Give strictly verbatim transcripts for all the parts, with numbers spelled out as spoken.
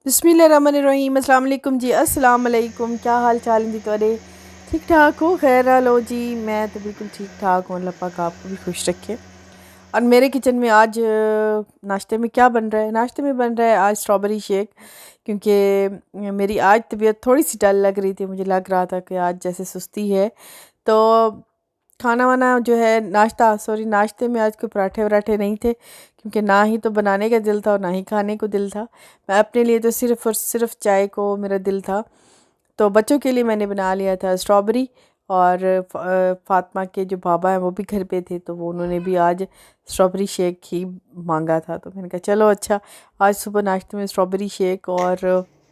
बिस्मिल्लाहिर्रहमानिर्रहीम। अस्सलाम वालेकुम जी। अस्सलाम वालेकुम। क्या हाल चाल है जी तुम्हारे? ठीक ठाक हो? खैर हाल हो जी? मैं तो बिल्कुल ठीक ठाक हूँ। अल्लाह पाक आपको भी खुश रखे। और मेरे किचन में आज नाश्ते में क्या बन रहा है? नाश्ते में बन रहा है आज स्ट्रॉबेरी शेक, क्योंकि मेरी आज तबीयत थोड़ी सी डल लग रही थी। मुझे लग रहा था कि आज जैसे सुस्ती है, तो खाना वाना जो है नाश्ता सॉरी नाश्ते में आज कोई पराठे वराठे नहीं थे, क्योंकि ना ही तो बनाने का दिल था और ना ही खाने को दिल था। मैं अपने लिए तो सिर्फ़ और सिर्फ चाय को मेरा दिल था। तो बच्चों के लिए मैंने बना लिया था स्ट्रॉबेरी, और फ़ातिमा के जो बाबा हैं वो भी घर पे थे, तो वो उन्होंने भी आज स्ट्रॉबेरी शेक ही मांगा था। तो मैंने कहा चलो अच्छा, आज सुबह नाश्ते में स्ट्रॉबेरी शेक और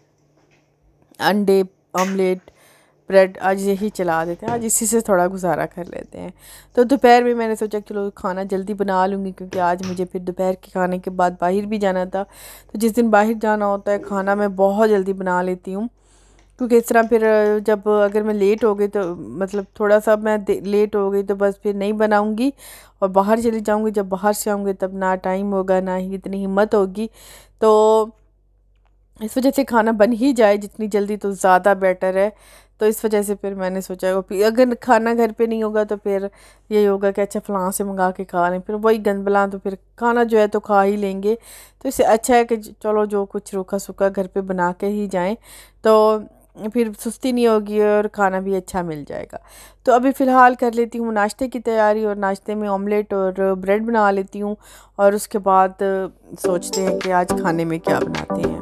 अंडे ऑमलेट ब्रेड आज यही चला देते हैं, आज इसी से थोड़ा गुजारा कर लेते हैं। तो दोपहर में मैंने सोचा चलो खाना जल्दी बना लूँगी, क्योंकि आज मुझे फिर दोपहर के खाने के बाद बाहर भी जाना था। तो जिस दिन बाहर जाना होता है खाना मैं बहुत जल्दी बना लेती हूँ, क्योंकि इस तरह फिर जब अगर मैं लेट हो गई तो मतलब थोड़ा सा मैं लेट हो गई तो बस फिर नहीं बनाऊँगी और बाहर चली जाऊँगी। जब बाहर से आऊँगी तब ना टाइम होगा ना ही इतनी हिम्मत होगी। तो इस वजह से खाना बन ही जाए जितनी जल्दी तो ज़्यादा बेटर है। तो इस वजह से फिर मैंने सोचा अगर खाना घर पे नहीं होगा तो फिर यही होगा कि अच्छा फ़लाँ से मंगा के खा लें, फिर वही गंदबला तो फिर खाना जो है तो खा ही लेंगे। तो इससे अच्छा है कि चलो जो कुछ रूखा सूखा घर पे बना के ही जाएं, तो फिर सुस्ती नहीं होगी और खाना भी अच्छा मिल जाएगा। तो अभी फ़िलहाल कर लेती हूँ नाश्ते की तैयारी, और नाश्ते में ऑमलेट और ब्रेड बना लेती हूँ, और उसके बाद सोचते हैं कि आज खाने में क्या बनाते हैं।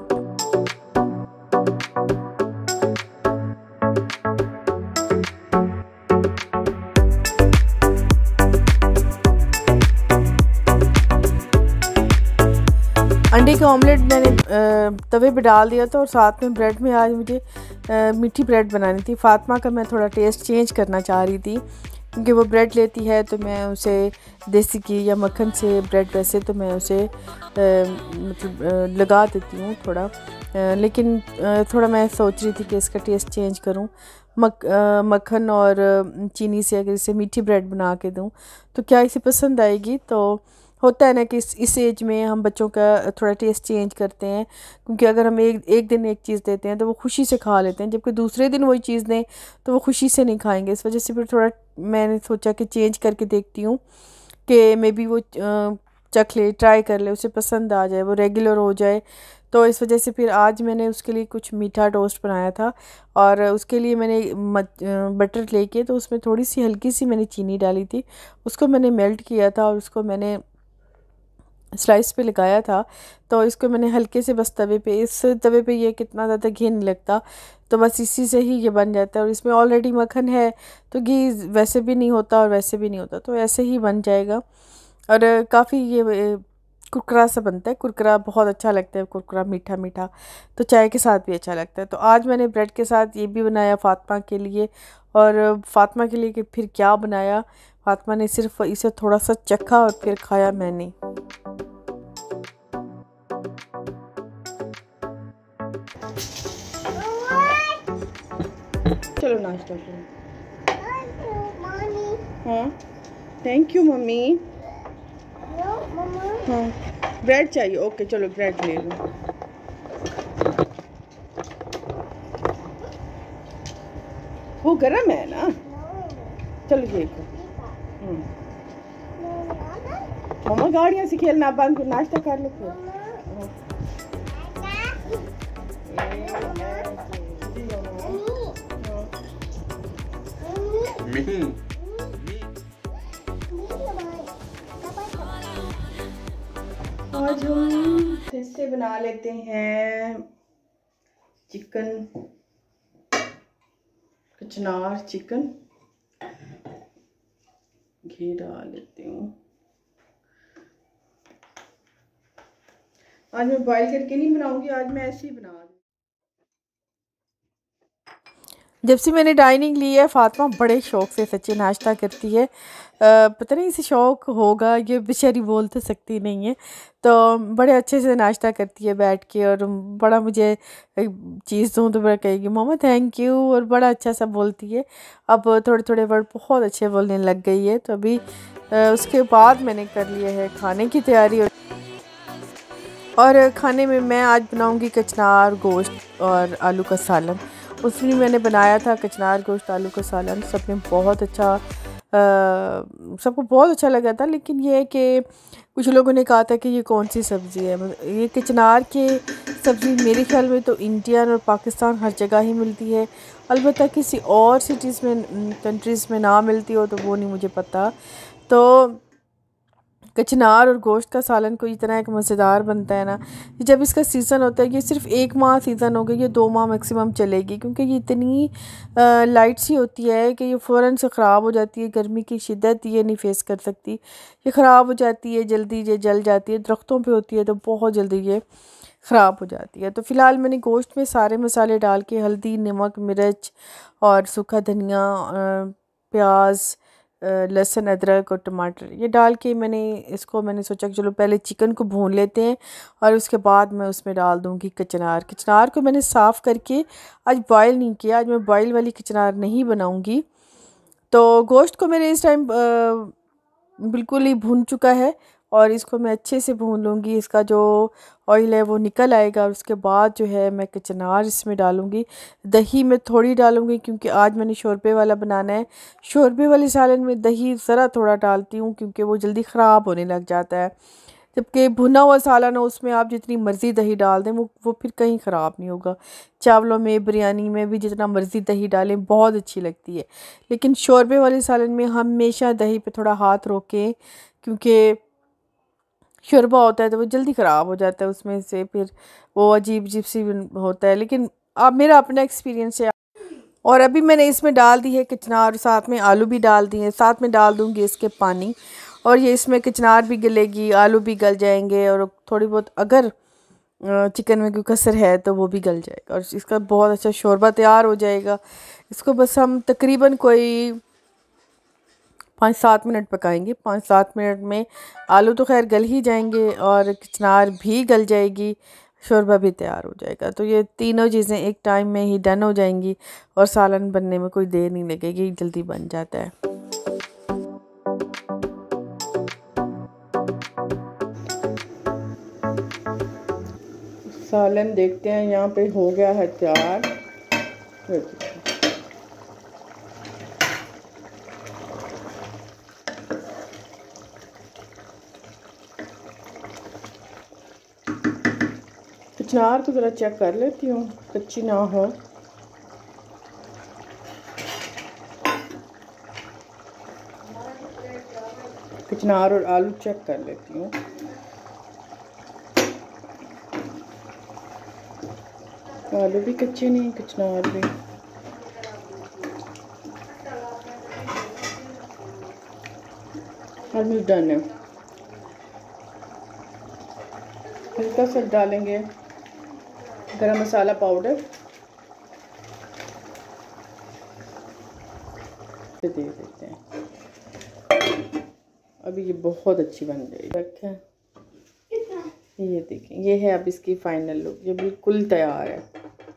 अंडे का ऑमलेट मैंने तवे पे डाल दिया था, और साथ में ब्रेड में आज मुझे मीठी ब्रेड बनानी थी। फ़ातिमा का मैं थोड़ा टेस्ट चेंज करना चाह रही थी, क्योंकि वो ब्रेड लेती है तो मैं उसे देसी घी या मक्खन से ब्रेड वैसे तो मैं उसे मतलब लगा देती हूँ थोड़ा, आ, लेकिन आ, थोड़ा मैं सोच रही थी कि इसका टेस्ट चेंज करूँ। मक मक्खन और चीनी से अगर इसे मीठी ब्रेड बना के दूँ तो क्या इसे पसंद आएगी। तो होता है ना कि इस इस एज में हम बच्चों का थोड़ा टेस्ट चेंज करते हैं, क्योंकि अगर हम एक एक दिन एक चीज़ देते हैं तो वो खुशी से खा लेते हैं, जबकि दूसरे दिन वही चीज़ दें तो वो खुशी से नहीं खाएंगे। इस वजह से फिर थोड़ा मैंने सोचा कि चेंज करके देखती हूँ कि मे बी वो चख ले, ट्राई कर ले, उसे पसंद आ जाए, वो रेगुलर हो जाए। तो इस वजह से फिर आज मैंने उसके लिए कुछ मीठा टोस्ट बनाया था, और उसके लिए मैंने बटर लेके तो उसमें थोड़ी सी हल्की सी मैंने चीनी डाली थी, उसको मैंने मेल्ट किया था और उसको मैंने स्लाइस पे लगाया था। तो इसको मैंने हल्के से बस तवे पे, इस तवे पे ये कितना ज़्यादा घी नहीं लगता, तो बस इसी से ही ये बन जाता है। और इसमें ऑलरेडी मक्खन है तो घी वैसे भी नहीं होता और वैसे भी नहीं होता, तो ऐसे ही बन जाएगा। और काफ़ी ये कुरकुरा सा बनता है, कुरकुरा बहुत अच्छा लगता है, कुरकुरा मीठा मीठा, तो चाय के साथ भी अच्छा लगता है। तो आज मैंने ब्रेड के साथ ये भी बनाया फ़ातिमा के लिए, और फ़ातिमा के लिए कि फिर क्या बनाया, फ़ातिमा ने सिर्फ इसे थोड़ा सा चखा और फिर खाया मैंने। चलो नाश्ता करो। हाँ थैंक यू मम्मी। हाँ ब्रेड चाहिए, ओके चलो ब्रेड ले लो। वो गरम है ना, चलो देखो। मम्मा गाड़ियाँ से खेलना बंद कर, नाश्ता कर लो फिर। आज हम फिर से बना लेते हैं चिकन, कचनार चिकन। घी डाल लेती हूँ। आज मैं बॉईल करके नहीं बनाऊंगी, आज मैं ऐसे ही बना दूँ। जब से मैंने डाइनिंग ली है फ़ातिमा बड़े शौक़ से सच्ची नाश्ता करती है। आ, पता नहीं इसे शौक़ होगा, ये बेचारी बोल तो सकती नहीं है, तो बड़े अच्छे से नाश्ता करती है बैठ के। और बड़ा मुझे चीज़ दूँ तो बड़ा कहेगी मम्मा थैंक यू, और बड़ा अच्छा सा बोलती है। अब थोड़े थोड़े वर्ड बहुत अच्छे बोलने लग गई है। तो अभी आ, उसके बाद मैंने कर लिया है खाने की तैयारी। और खाने में मैं आज बनाऊंगी कचनार गोश्त और आलू का सालन। उस दिन मैंने बनाया था कचनार गोश्त आलू का सालन, सबने बहुत अच्छा सबको बहुत अच्छा लगा था। लेकिन ये है कि कुछ लोगों ने कहा था कि ये कौन सी सब्ज़ी है। ये कचनार के सब्ज़ी मेरे ख्याल में तो इंडिया और पाकिस्तान हर जगह ही मिलती है, अलबत्ता किसी और सिटीज़ में कंट्रीज़ में ना मिलती हो तो वो नहीं मुझे पता। तो कचनार और गोश्त का सालन को इतना एक मज़ेदार बनता है ना, जब इसका सीज़न होता है, ये सिर्फ एक माह सीज़न होगा, ये दो माह मैक्सिमम चलेगी, क्योंकि ये इतनी लाइट सी होती है कि ये फ़ौरन से ख़राब हो जाती है। गर्मी की शिद्दत ये नहीं फेस कर सकती, ये ख़राब हो जाती है जल्दी, ये जल जाती है। दरख्तों पे होती है तो बहुत जल्दी ये ख़राब हो जाती है। तो फ़िलहाल मैंने गोश्त में सारे मसाले डाल के हल्दी, नमक, मिर्च और सूखा धनिया, प्याज, लहसुन, अदरक और टमाटर ये डाल के मैंने इसको मैंने सोचा कि चलो पहले चिकन को भून लेते हैं और उसके बाद मैं उसमें डाल दूँगी कचनार। कचनार को मैंने साफ़ करके आज बॉयल नहीं किया, आज मैं बॉयल वाली कचनार नहीं बनाऊँगी। तो गोश्त को मैंने इस टाइम बिल्कुल ही भून चुका है और इसको मैं अच्छे से भून लूँगी। इसका जो ऑयल है वो निकल आएगा और उसके बाद जो है मैं कचनार इसमें डालूँगी। दही मैं थोड़ी डालूँगी क्योंकि आज मैंने शोरबे वाला बनाना है। शोरबे वाले सालन में दही ज़रा थोड़ा डालती हूँ क्योंकि वो जल्दी ख़राब होने लग जाता है, जबकि भुना हुआ सालन हो उसमें आप जितनी मर्ज़ी दही डाल दें वो वो फिर कहीं ख़राब नहीं होगा। चावलों में, बिरयानी में भी जितना मर्ज़ी दही डालें बहुत अच्छी लगती है। लेकिन शोरबे वाले सालन में हमेशा दही पे थोड़ा हाथ रोकें, क्योंकि शोरबा होता है तो वो जल्दी ख़राब हो जाता है, उसमें से फिर वो अजीब अजीब सी होता है। लेकिन अब मेरा अपना एक्सपीरियंस है। और अभी मैंने इसमें डाल दी है कचनार, साथ में आलू भी डाल दिए, साथ में डाल दूँगी इसके पानी, और ये इसमें कचनार भी गलेगी, आलू भी गल जाएंगे और थोड़ी बहुत अगर चिकन में कोई कसर है तो वो भी गल जाएगा और इसका बहुत अच्छा शोरबा तैयार हो जाएगा। इसको बस हम तकरीबन कोई पाँच सात मिनट पकाएंगे। पाँच सात मिनट में आलू तो खैर गल ही जाएंगे और कचनार भी गल जाएगी, शोरबा भी तैयार हो जाएगा। तो ये तीनों चीज़ें एक टाइम में ही डन हो जाएंगी और सालन बनने में कोई देर नहीं लगेगी, जल्दी बन जाता है। सालन देखते हैं, यहाँ पे हो गया है तैयार। कचनार को ज़रा चेक कर लेती हूँ कच्ची ना हो। कचनार और आलू चेक कर लेती हूँ। आलू भी कच्चे नहीं, कचनार भी। ऑलमोस्ट डन है। हल्का सा डालेंगे गरम मसाला पाउडर, दे देते हैं। अभी ये बहुत अच्छी बन गई। रखें, ये देखें, ये है अब इसकी फाइनल लुक, ये बिल्कुल तैयार है।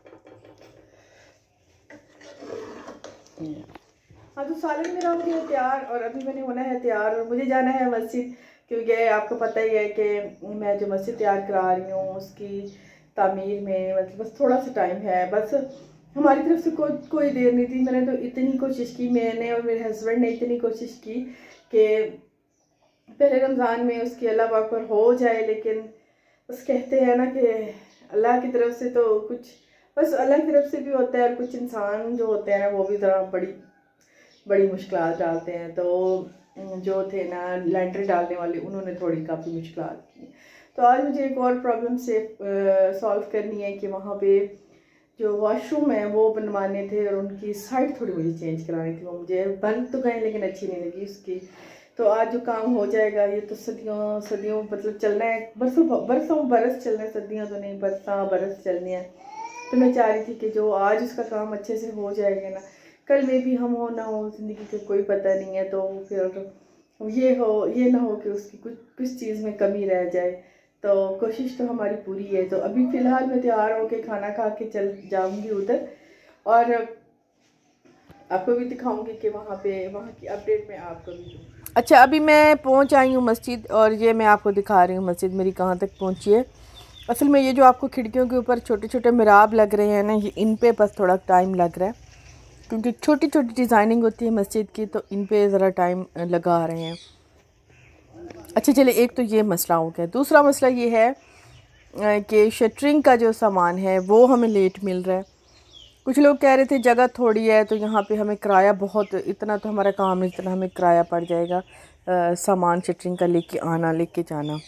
हाँ, तो सालन मेरा हो गया तैयार और अभी मैंने होना है तैयार और मुझे जाना है मस्जिद, क्योंकि आपको पता ही है कि मैं जो मस्जिद तैयार करा रही हूँ उसकी तामीर में मतलब बस थोड़ा सा टाइम है। बस हमारी तरफ से कोई कोई देर नहीं थी। मैंने तो इतनी कोशिश की, मैंने और मेरे हस्बैंड ने इतनी कोशिश की कि पहले रमज़ान में उसकी अल्लाह पाक पर हो जाए, लेकिन बस कहते हैं ना कि अल्लाह की तरफ से तो कुछ बस अल्लाह की तरफ से भी होता है और कुछ इंसान जो होते हैं ना वो भी ज़रा बड़ी बड़ी मुश्किलात डालते हैं। तो जो थे ना लेंटर डालने वाले, उन्होंने थोड़ी काफ़ी मुश्किलात की। तो आज मुझे एक और प्रॉब्लम से सॉल्व करनी है कि वहाँ पे जो वॉशरूम है वो बनवाने थे और उनकी साइड थोड़ी मुझे चेंज करानी थी। वो मुझे बन तो गए लेकिन अच्छी नहीं लगी उसकी। तो आज जो काम हो जाएगा, ये तो सदियों सदियों मतलब चलना है, बरसों बरसों बरस चलना है, सदियों तो नहीं बरसा बरस चलनी है। तो मैं चाह रही थी कि जो आज उसका काम अच्छे से हो जाएगा ना, कल में भी हम हो ना हो, ज़िंदगी का कोई पता नहीं है। तो फिर ये हो ये ना हो कि उसकी कुछ कुछ चीज़ में कमी रह जाए। तो कोशिश तो हमारी पूरी है। तो अभी फ़िलहाल मैं तैयार होकर खाना खा के चल जाऊंगी उधर और आपको भी दिखाऊंगी कि वहाँ पे वहाँ की अपडेट मैं आपको भी दूँ। अच्छा, अभी मैं पहुँच आई हूँ मस्जिद और ये मैं आपको दिखा रही हूँ मस्जिद मेरी कहाँ तक पहुँची है। असल में ये जो आपको खिड़कियों के ऊपर छोटे छोटे मिराब लग रहे हैं ना, ये इन पे बस थोड़ा टाइम लग रहा है, क्योंकि छोटी छोटी डिज़ाइनिंग होती है मस्जिद की, तो इन पे ज़रा टाइम लगा रहे हैं। अच्छा चले, एक तो ये मसला हो गया। दूसरा मसला ये है कि शटरिंग का जो सामान है वो हमें लेट मिल रहा है। कुछ लोग कह रहे थे जगह थोड़ी है तो यहाँ पे हमें किराया बहुत, इतना तो हमारा काम नहीं, इतना हमें किराया पड़ जाएगा आ, सामान शटरिंग का लेके आना लेके जाना,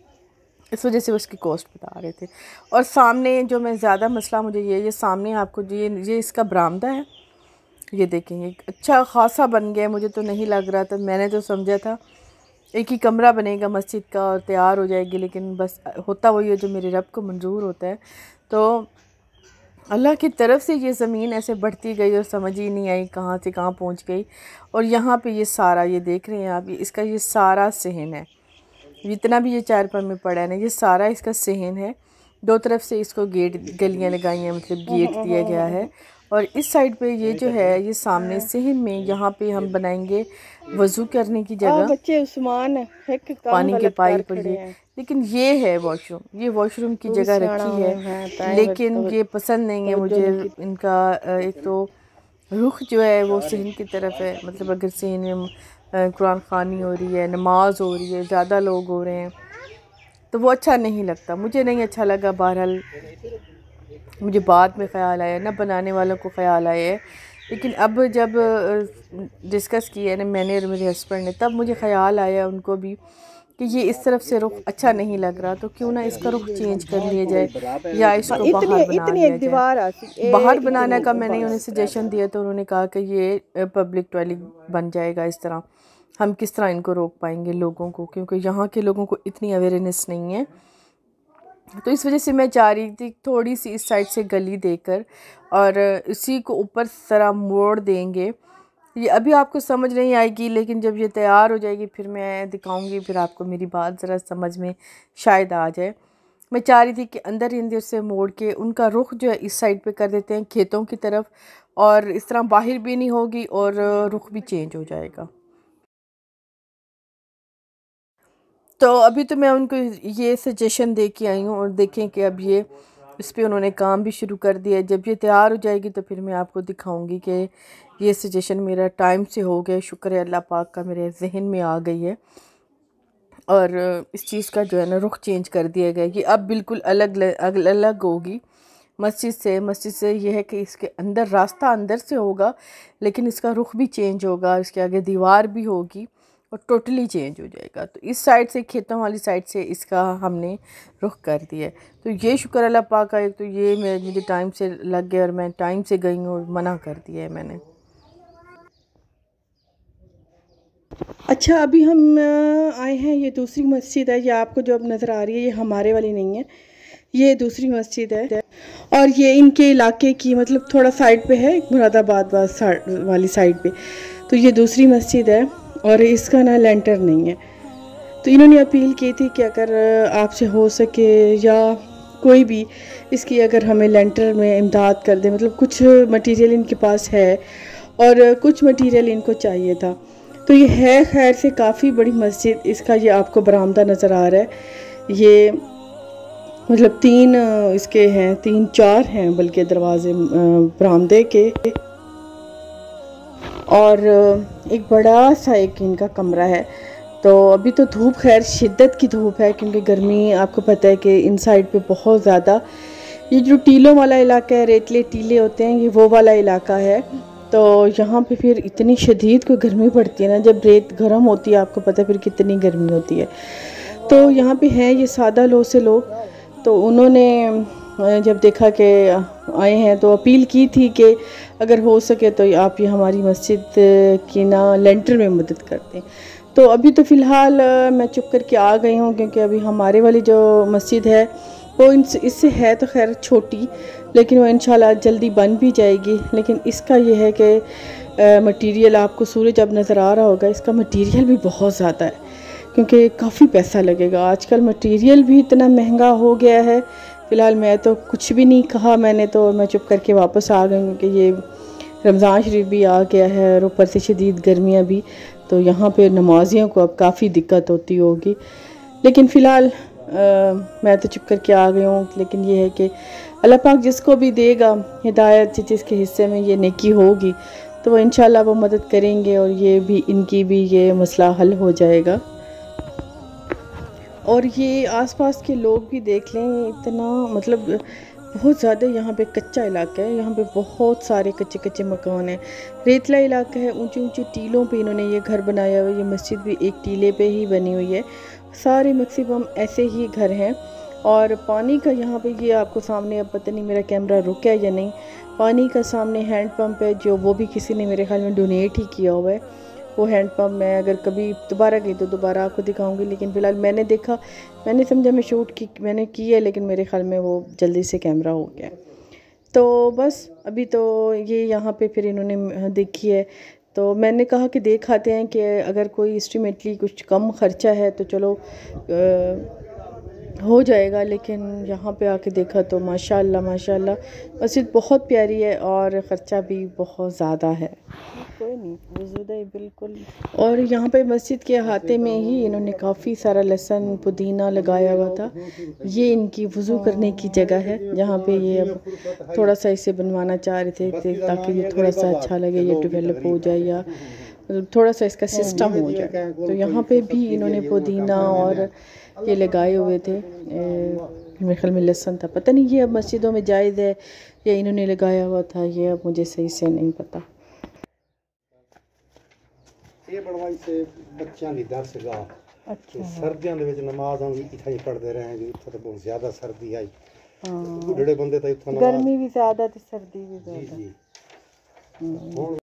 इस वजह से उसकी कॉस्ट बता रहे थे। और सामने जो मैं ज़्यादा मसला मुझे ये ये सामने आपको ये ये इसका बरामदा है, ये देखेंगे अच्छा ख़ासा बन गया। मुझे तो नहीं लग रहा था, मैंने तो समझा था एक ही कमरा बनेगा मस्जिद का और तैयार हो जाएगी, लेकिन बस होता वही है जो मेरे रब को मंजूर होता है। तो अल्लाह की तरफ से ये ज़मीन ऐसे बढ़ती गई और समझ ही नहीं आई कहाँ से कहाँ पहुँच गई। और यहाँ पे ये सारा, ये देख रहे हैं आप, ये इसका ये सारा सहन है, जितना भी ये चार पर में पड़ा है ना, ये सारा इसका सहन है। दो तरफ से इसको गेट गलियाँ लगाई हैं, मतलब गेट दिया गया है। और इस साइड पे ये जो है ये सामने सहन में, यहाँ पे हम बनाएंगे वज़ू करने की जगह, बच्चे उस्मान है पानी के पाइप पर ये, लेकिन ये है वॉशरूम, ये वॉशरूम की जगह रखी है, लेकिन ये पसंद नहीं है मुझे इनका। एक तो रुख जो है वो सहन की तरफ है, मतलब अगर सहन में कुरान ख़वानी हो रही है, नमाज हो रही है, ज़्यादा लोग हो रहे हैं, तो वो अच्छा नहीं लगता, मुझे नहीं अच्छा लगा। बहरहाल मुझे बाद में ख़्याल आया ना, बनाने वालों को ख़्याल आया है, लेकिन अब जब डिस्कस किया ना मैंने और मेरे हस्बैंड ने, तब मुझे ख़्याल आया उनको भी कि ये इस तरफ से रुख अच्छा नहीं लग रहा, तो क्यों ना इसका रुख चेंज कर लिया जाए या इसको बाहर बना लिया जाए। बाहर बनाने का मैंने उन्हें सजेशन दिया तो उन्होंने कहा कि ये पब्लिक टॉयलेट बन जाएगा, इस तरह हम किस तरह इनको रोक पाएंगे लोगों को, क्योंकि यहाँ के लोगों को इतनी अवेयरनेस नहीं है। तो इस वजह से मैं चाह रही थी थोड़ी सी इस साइड से गली देकर और इसी को ऊपर जरा मोड़ देंगे। ये अभी आपको समझ नहीं आएगी, लेकिन जब ये तैयार हो जाएगी फिर मैं दिखाऊंगी, फिर आपको मेरी बात ज़रा समझ में शायद आ जाए। मैं चाह रही थी कि अंदर ही अंदर से मोड़ के उनका रुख जो है इस साइड पे कर देते हैं खेतों की तरफ, और इस तरह बाहर भी नहीं होगी और रुख भी चेंज हो जाएगा। तो अभी तो मैं उनको ये सजेशन दे के आई हूँ, और देखें कि अब ये इस पर उन्होंने काम भी शुरू कर दिया है। जब ये तैयार हो जाएगी तो फिर मैं आपको दिखाऊंगी कि ये सजेशन मेरा टाइम से हो गया। शुक्र है अल्लाह पाक का, मेरे जहन में आ गई है और इस चीज़ का जो है ना रुख चेंज कर दिया गया कि अब बिल्कुल अलग अलग अलग होगी मस्जिद से। मस्जिद से ये है कि इसके अंदर रास्ता अंदर से होगा, लेकिन इसका रुख भी चेंज होगा, इसके आगे दीवार भी होगी और टोटली चेंज हो जाएगा। तो इस साइड से, खेतों वाली साइड से इसका हमने रुख कर दिया है। तो ये शुक्र अल्लाह पाक का, एक तो ये मेरे मुझे टाइम से लग गया और मैं टाइम से गई हूँ और मना कर दिया है मैंने। अच्छा, अभी हम आए हैं, ये दूसरी मस्जिद है, ये आपको जो अब नज़र आ रही है ये हमारे वाली नहीं है, ये दूसरी मस्जिद है। और ये इनके इलाके की, मतलब थोड़ा साइड पे है, मुरादाबाद वाली साइड पे। तो ये दूसरी मस्जिद है और इसका ना लेंटर नहीं है। तो इन्होंने अपील की थी कि अगर आपसे हो सके या कोई भी इसकी अगर हमें लेंटर में इमदाद कर दे, मतलब कुछ मटेरियल इनके पास है और कुछ मटेरियल इनको चाहिए था। तो ये है खैर से काफ़ी बड़ी मस्जिद, इसका ये आपको बरामदा नज़र आ रहा है। ये मतलब तीन इसके हैं, तीन चार हैं बल्कि दरवाजे बरामदे के, और एक बड़ा सा एक इनका कमरा है। तो अभी तो धूप खैर शिद्दत की धूप है, क्योंकि गर्मी आपको पता है कि इन साइड पे बहुत ज़्यादा, ये जो टीलों वाला इलाका है, रेतले टीले होते हैं, ये वो वाला इलाका है। तो यहाँ पे फिर इतनी शदीद कोई गर्मी पड़ती है ना, जब रेत गर्म होती है आपको पता है फिर कितनी गर्मी होती है। तो यहाँ पे हैं ये सादा लो से लोग, तो उन्होंने जब देखा कि आए हैं तो अपील की थी कि अगर हो सके तो आप ये हमारी मस्जिद की ना लेंटर में मदद कर दें। तो अभी तो फ़िलहाल मैं चुप करके आ गई हूँ, क्योंकि अभी हमारे वाली जो मस्जिद है वो इससे है तो खैर छोटी, लेकिन वो इंशाल्लाह जल्दी बन भी जाएगी। लेकिन इसका ये है कि मटेरियल आपको सूरज अब नज़र आ रहा होगा, इसका मटेरियल भी बहुत ज़्यादा है, क्योंकि काफ़ी पैसा लगेगा। आजकल मटेरियल भी इतना महंगा हो गया है। फ़िलहाल मैं तो कुछ भी नहीं कहा मैंने, तो मैं चुप करके वापस आ गई हूँ कि ये रमज़ान शरीफ भी आ गया है और ऊपर से शदीद गर्मियाँ भी, तो यहाँ पे नमाजियों को अब काफ़ी दिक्कत होती होगी। लेकिन फ़िलहाल मैं तो चुप करके आ गई हूँ, लेकिन ये है कि अल्लाह पाक जिसको भी देगा हिदायत, जिसके हिस्से में ये नेकी होगी तो वो इंशाल्लाह वो मदद करेंगे और ये भी इनकी भी ये मसला हल हो जाएगा। और ये आसपास के लोग भी देख लें, इतना मतलब बहुत ज़्यादा यहाँ पे कच्चा इलाका है, यहाँ पे बहुत सारे कच्चे कच्चे मकान हैं, रेतला इलाका है, ऊंची ऊंची टीलों पे इन्होंने ये घर बनाया हुआ है। ये मस्जिद भी एक टीले पे ही बनी हुई है, सारे मैक्सिमम ऐसे ही घर हैं। और पानी का यहाँ पे ये आपको सामने, अब पता नहीं मेरा कैमरा रुका है या नहीं, पानी का सामने हैंड पंप है जो वो भी किसी ने मेरे ख्याल में डोनेट ही किया हुआ है। वो हैंड पंप मैं अगर कभी दोबारा गई तो दोबारा आपको दिखाऊंगी, लेकिन फ़िलहाल मैंने देखा, मैंने समझा मैं शूट की मैंने की है, लेकिन मेरे ख्याल में वो जल्दी से कैमरा हो गया। तो बस अभी तो ये यहाँ पे फिर इन्होंने देखी है, तो मैंने कहा कि देख आते हैं कि अगर कोई एस्टिमेटली कुछ कम ख़र्चा है तो चलो आ, हो जाएगा। लेकिन यहाँ पे आके देखा तो माशाल्लाह माशाल्लाह मस्जिद बहुत प्यारी है और ख़र्चा भी बहुत ज़्यादा है। कोई नहीं वजूदा है बिल्कुल। और यहाँ पे मस्जिद के अहाते में ही इन्होंने काफ़ी सारा लहसुन पुदीना लगाया हुआ था। ये इनकी वज़ू करने की जगह है, जहाँ पे ये अब थोड़ा सा इसे बनवाना चाह रहे थे ताकि ये थोड़ा सा अच्छा लगे, ये डेवलप हो जाए या मतलब थोड़ा सा इसका सिस्टम हो जाए। तो यहाँ पे भी इन्होंने पुदीना और ये लगाए हुए थे, मेरे ख्याल में लहसुन था, पता नहीं ये अब मस्जिदों में जायज़ है या इन्होंने लगाया हुआ था, ये अब मुझे सही से नहीं पता। ਇਹ ਬਣਵਾਈ ਤੇ ਬੱਚਿਆਂ ਦੀ ਦਰਸਗਾਹ। ਅੱਛਾ ਸਰਦੀਆਂ ਦੇ ਵਿੱਚ ਨਮਾਜ਼ ਆਉਂਦੀ ਇੱਥੇ ਹੀ ਪੜ੍ਹਦੇ रहेंगे, ਇੱਥੇ ਤਾਂ ਬਹੁਤ ਜ਼ਿਆਦਾ ਸਰਦੀ ਆਈ। ਹਾਂ ਜਿਹੜੇ ਬੰਦੇ ਤਾਂ ਇੱਥੋਂ ਗਰਮੀ ਵੀ ਜ਼ਿਆਦਾ ਤੇ ਸਰਦੀ ਵੀ ਜ਼ਿਆਦਾ। ਜੀ ਜੀ।